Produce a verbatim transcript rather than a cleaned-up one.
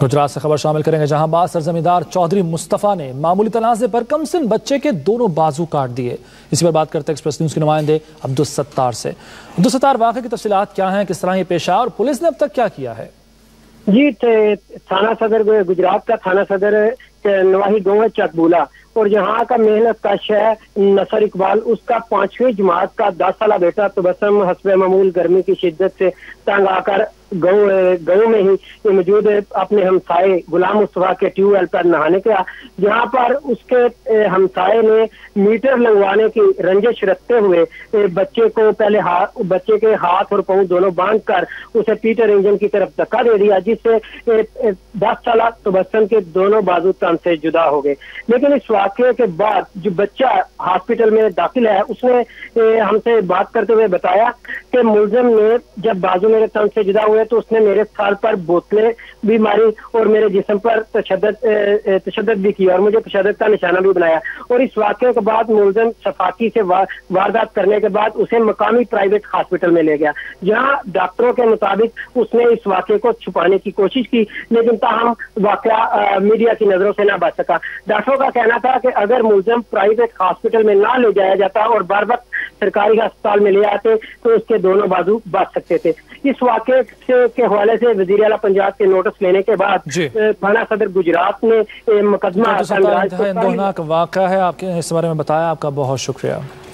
गुजरात से खबर शामिल करेंगे, जहां बाद सरजमींदार चौधरी मुस्तफा ने मामूली तनाज़े पर कमसिन बच्चे के दोनों बाजू काट दिए। इसी पर बात करते हैं एक्सप्रेस न्यूज़ के नुमाइंदे अब्दुल सत्तार से। अब्दुल सत्तार, वाक़े की तफसीलात क्या हैं, किस तरह ये पेश आया और पुलिस ने अब तक क्या किया है? जी, थाना सदर गुजरात का थाना सदर नवाही गाँव चकबूला और यहाँ का मेहनत कश है नसर इकबाल, उसका पांचवी जमात का दस साल बेटा तबस्सुम हस्बे मामूल गर्मी की शिद्दत से तंग आकर गाँव गाँव में ही मौजूद अपने हमसाए गुलाम मुस्तफा के ट्यूबवेल पर नहाने गया, जहाँ पर उसके हमसाए ने मीटर लगवाने की रंजिश रखते हुए बच्चे को पहले हाथ बच्चे के हाथ और पांव दोनों बांधकर उसे पीटर इंजन की तरफ धक्का दे दिया, जिससे दस साल तबस्सुम के दोनों बाजू तन से जुदा हो गए। लेकिन इस वाक़े के बाद जो बच्चा हॉस्पिटल में दाखिल है, उसने हमसे बात करते हुए बताया कि मुलजिम ने जब बाजू मेरे तन से जुदा हुए तो उसने मेरे साल पर बोतलें भी मारी और मेरे जिस्म पर तशद्दुद तशद्दुद भी किया और मुझे तशद्दुद का निशाना भी बनाया। और इस वाक़े के बाद मुलजिम सफाकी से वा, वारदात करने के बाद उसे मकामी प्राइवेट हॉस्पिटल में ले गया, जहां डॉक्टरों के मुताबिक उसने इस वाक़े को छुपाने की कोशिश की, लेकिन ताहम वाक़या मीडिया की नजरों से ना बच सका। डॉक्टरों का कहना था कि अगर मुलजिम प्राइवेट हॉस्पिटल में ना ले जाया जाता और बार बार सरकारी अस्पताल में ले आते तो उसके दोनों बाजू बच सकते थे। इस वाक़े से के हवाले से वज़ीर आला पंजाब के नोटिस लेने के बाद थाना सदर गुजरात ने मुकदमा वाक़या है, आपके इस बारे में बताया, आपका बहुत शुक्रिया।